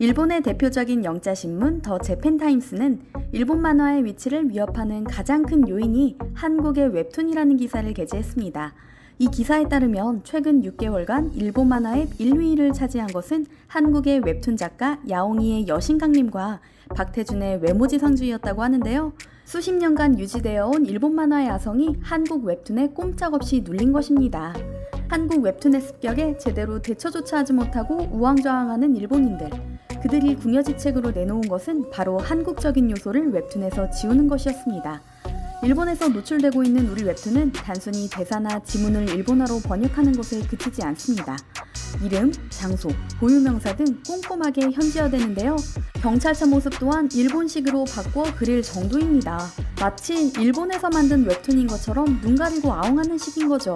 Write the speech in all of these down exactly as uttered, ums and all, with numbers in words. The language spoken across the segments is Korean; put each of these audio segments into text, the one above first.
일본의 대표적인 영자신문 더 재팬타임스는 일본 만화의 위치를 위협하는 가장 큰 요인이 한국의 웹툰이라는 기사를 게재했습니다. 이 기사에 따르면 최근 육 개월간 일본 만화의 일 위를 차지한 것은 한국의 웹툰 작가 야옹이의 여신강림과 박태준의 외모지상주의였다고 하는데요. 수십 년간 유지되어 온 일본 만화의 아성이 한국 웹툰에 꼼짝없이 눌린 것입니다. 한국 웹툰의 습격에 제대로 대처조차 하지 못하고 우왕좌왕하는 일본인들. 그들이 궁여지책으로 내놓은 것은 바로 한국적인 요소를 웹툰에서 지우는 것이었습니다. 일본에서 노출되고 있는 우리 웹툰은 단순히 대사나 지문을 일본어로 번역하는 것에 그치지 않습니다. 이름, 장소, 고유명사 등 꼼꼼하게 현지화되는데요. 경찰차 모습 또한 일본식으로 바꿔 그릴 정도입니다. 마치 일본에서 만든 웹툰인 것처럼 눈 가리고 아웅하는 식인 거죠.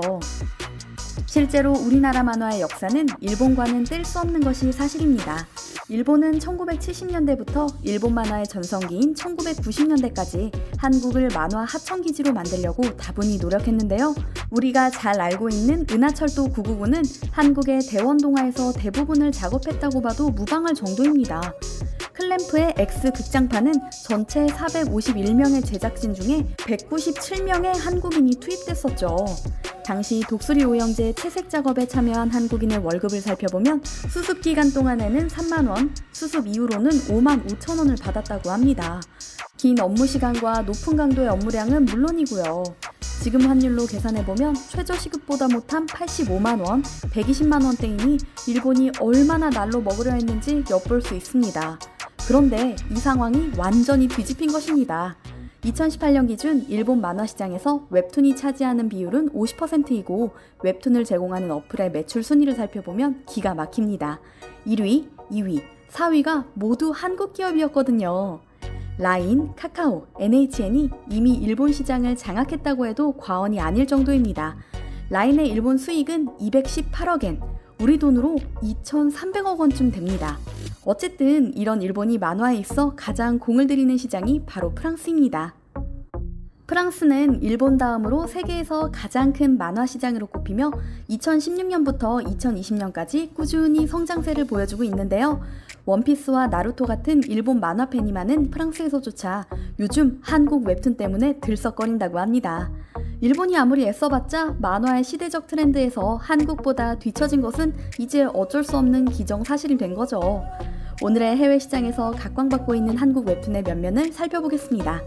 실제로 우리나라 만화의 역사는 일본과는 뗄 수 없는 것이 사실입니다. 일본은 천구백칠십 년대부터 일본 만화의 전성기인 천구백구십 년대까지 한국을 만화 하청기지로 만들려고 다분히 노력했는데요. 우리가 잘 알고 있는 은하철도 구구구는 한국의 대원동화에서 대부분을 작업했다고 봐도 무방할 정도입니다. 클램프의 X 극장판은 전체 사백오십일 명의 제작진 중에 백구십칠 명의 한국인이 투입됐었죠. 당시 독수리 오형제 채색 작업에 참여한 한국인의 월급을 살펴보면 수습 기간 동안에는 삼만 원, 수습 이후로는 오만 오천 원을 받았다고 합니다. 긴 업무 시간과 높은 강도의 업무량은 물론이고요. 지금 환율로 계산해보면 최저시급보다 못한 팔십오만 원, 백이십만 원대이니 일본이 얼마나 날로 먹으려 했는지 엿볼 수 있습니다. 그런데 이 상황이 완전히 뒤집힌 것입니다. 이천십팔 년 기준 일본 만화 시장에서 웹툰이 차지하는 비율은 오십 퍼센트이고 웹툰을 제공하는 어플의 매출 순위를 살펴보면 기가 막힙니다. 일 위, 이 위, 사 위가 모두 한국 기업이었거든요. 라인, 카카오, 엔에이치엔이 이미 일본 시장을 장악했다고 해도 과언이 아닐 정도입니다. 라인의 일본 수익은 이백십팔억 엔, 우리 돈으로 이천삼백억 원쯤 됩니다. 어쨌든 이런 일본이 만화에 있어 가장 공을 들이는 시장이 바로 프랑스입니다. 프랑스는 일본 다음으로 세계에서 가장 큰 만화 시장으로 꼽히며 이천십육 년부터 이천이십 년까지 꾸준히 성장세를 보여주고 있는데요. 원피스와 나루토 같은 일본 만화 팬이 많은 프랑스에서조차 요즘 한국 웹툰 때문에 들썩거린다고 합니다. 일본이 아무리 애써봤자 만화의 시대적 트렌드에서 한국보다 뒤처진 것은 이제 어쩔 수 없는 기정사실이 된 거죠. 오늘의 해외 시장에서 각광받고 있는 한국 웹툰의 면면을 살펴보겠습니다.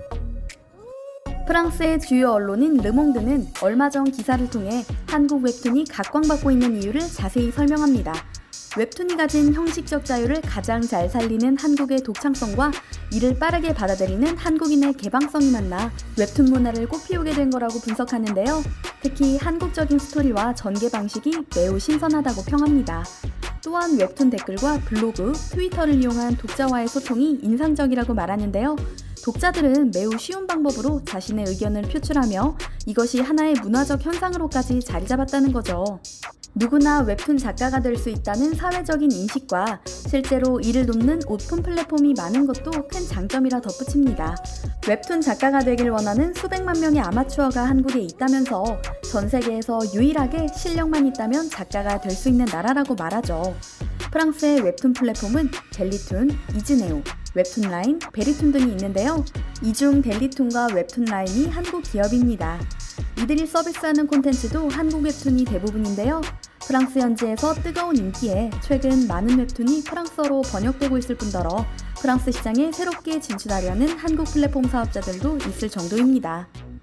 프랑스의 주요 언론인 르몽드는 얼마 전 기사를 통해 한국 웹툰이 각광받고 있는 이유를 자세히 설명합니다. 웹툰이 가진 형식적 자유를 가장 잘 살리는 한국의 독창성과 이를 빠르게 받아들이는 한국인의 개방성이 만나 웹툰 문화를 꽃피우게 된 거라고 분석하는데요. 특히 한국적인 스토리와 전개 방식이 매우 신선하다고 평합니다. 또한 웹툰 댓글과 블로그, 트위터를 이용한 독자와의 소통이 인상적이라고 말하는데요. 독자들은 매우 쉬운 방법으로 자신의 의견을 표출하며 이것이 하나의 문화적 현상으로까지 자리 잡았다는 거죠. 누구나 웹툰 작가가 될 수 있다는 사회적인 인식과 실제로 이를 돕는 오픈 플랫폼이 많은 것도 큰 장점이라 덧붙입니다. 웹툰 작가가 되길 원하는 수백만 명의 아마추어가 한국에 있다면서 전 세계에서 유일하게 실력만 있다면 작가가 될 수 있는 나라라고 말하죠. 프랑스의 웹툰 플랫폼은 델리툰, 이즈네오, 웹툰라인, 베리툰 등이 있는데요. 이 중 델리툰과 웹툰라인이 한국 기업입니다. 이들이 서비스하는 콘텐츠도 한국 웹툰이 대부분인데요. 프랑스 현지에서 뜨거운 인기에 최근 많은 웹툰이 프랑스어로 번역되고 있을 뿐더러 프랑스 시장에 새롭게 진출하려는 한국 플랫폼 사업자들도 있을 정도입니다.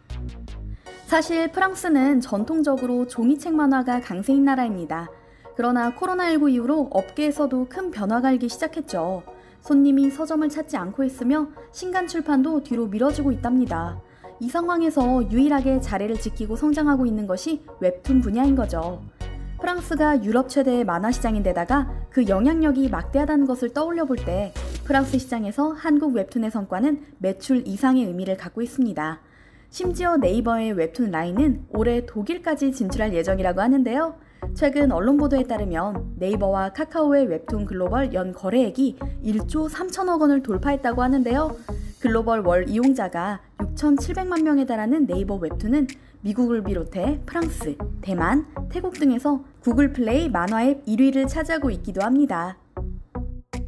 사실 프랑스는 전통적으로 종이책 만화가 강세인 나라입니다. 그러나 코로나십구 이후로 업계에서도 큰 변화가 일기 시작했죠. 손님이 서점을 찾지 않고 있으며 신간 출판도 뒤로 미뤄지고 있답니다. 이 상황에서 유일하게 자리를 지키고 성장하고 있는 것이 웹툰 분야인 거죠. 프랑스가 유럽 최대의 만화 시장인데다가 그 영향력이 막대하다는 것을 떠올려 볼 때 프랑스 시장에서 한국 웹툰의 성과는 매출 이상의 의미를 갖고 있습니다. 심지어 네이버의 웹툰 라인은 올해 독일까지 진출할 예정이라고 하는데요. 최근 언론 보도에 따르면 네이버와 카카오의 웹툰 글로벌 연 거래액이 일조 삼천억 원을 돌파했다고 하는데요. 글로벌 월 이용자가 육천칠백만 명에 달하는 네이버 웹툰은 미국을 비롯해 프랑스, 대만, 태국 등에서 구글 플레이 만화 앱 일 위를 차지하고 있기도 합니다.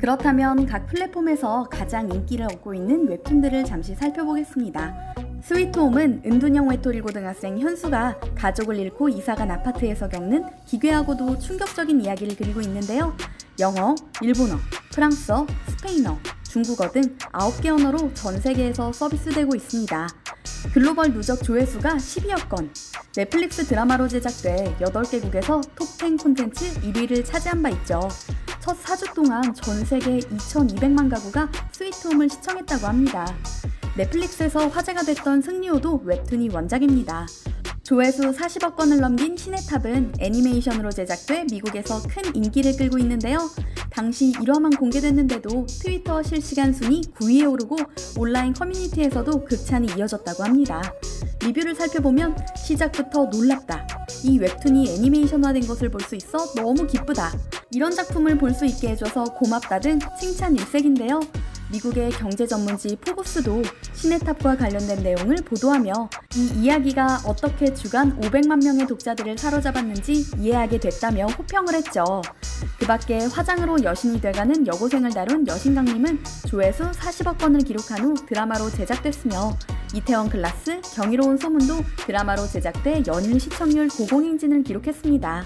그렇다면 각 플랫폼에서 가장 인기를 얻고 있는 웹툰들을 잠시 살펴보겠습니다. 스위트홈은 은둔형 외톨이 고등학생 현수가 가족을 잃고 이사간 아파트에서 겪는 기괴하고도 충격적인 이야기를 그리고 있는데요. 영어, 일본어, 프랑스어, 스페인어, 중국어 등 아홉 개 언어로 전 세계에서 서비스되고 있습니다. 글로벌 누적 조회수가 십이억 건, 넷플릭스 드라마로 제작돼 여덟 개국에서 톱 텐 콘텐츠 일 위를 차지한 바 있죠. 첫 사 주 동안 전 세계 이천이백만 가구가 스위트홈을 시청했다고 합니다. 넷플릭스에서 화제가 됐던 승리호도 웹툰이 원작입니다. 조회수 사십억 건을 넘긴 신의 탑은 애니메이션으로 제작돼 미국에서 큰 인기를 끌고 있는데요. 당시 일 화만 공개됐는데도 트위터 실시간 순위 구 위에 오르고 온라인 커뮤니티에서도 극찬이 이어졌다고 합니다. 리뷰를 살펴보면 시작부터 놀랍다, 이 웹툰이 애니메이션화된 것을 볼 수 있어 너무 기쁘다, 이런 작품을 볼 수 있게 해줘서 고맙다 등 칭찬 일색인데요. 미국의 경제 전문지 포브스도 신의 탑과 관련된 내용을 보도하며 이 이야기가 어떻게 주간 오백만 명의 독자들을 사로잡았는지 이해하게 됐다며 호평을 했죠. 그 밖에 화장으로 여신이 돼가는 여고생을 다룬 여신강림은 조회수 사십억 건을 기록한 후 드라마로 제작됐으며 이태원 클라스, 경이로운 소문도 드라마로 제작돼 연일 시청률 고공행진을 기록했습니다.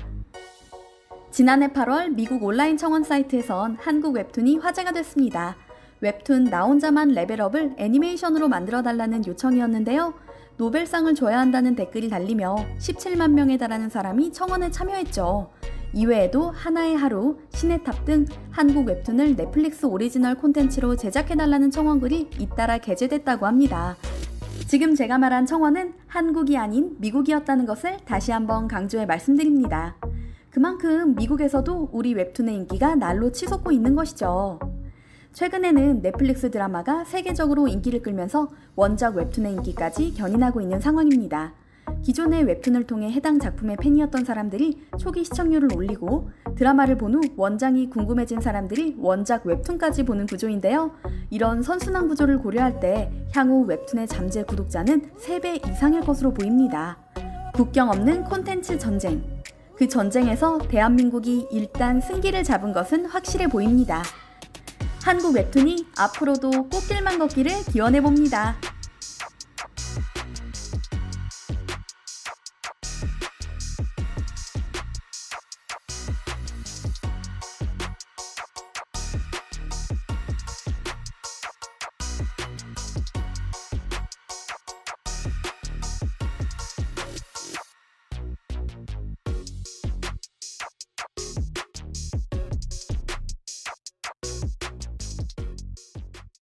지난해 팔월 미국 온라인 청원 사이트에선 한국 웹툰이 화제가 됐습니다. 웹툰 나 혼자만 레벨업을 애니메이션으로 만들어달라는 요청이었는데요. 노벨상을 줘야 한다는 댓글이 달리며 십칠만 명에 달하는 사람이 청원에 참여했죠. 이외에도 하나의 하루, 신의 탑 등 한국 웹툰을 넷플릭스 오리지널 콘텐츠로 제작해달라는 청원글이 잇따라 게재됐다고 합니다. 지금 제가 말한 청원은 한국이 아닌 미국이었다는 것을 다시 한번 강조해 말씀드립니다. 그만큼 미국에서도 우리 웹툰의 인기가 날로 치솟고 있는 것이죠. 최근에는 넷플릭스 드라마가 세계적으로 인기를 끌면서 원작 웹툰의 인기까지 견인하고 있는 상황입니다. 기존의 웹툰을 통해 해당 작품의 팬이었던 사람들이 초기 시청률을 올리고 드라마를 본 후 원작이 궁금해진 사람들이 원작 웹툰까지 보는 구조인데요. 이런 선순환 구조를 고려할 때 향후 웹툰의 잠재 구독자는 세 배 이상일 것으로 보입니다. 국경 없는 콘텐츠 전쟁. 그 전쟁에서 대한민국이 일단 승기를 잡은 것은 확실해 보입니다. 한국 웹툰이 앞으로도 꽃길만 걷기를 기원해봅니다.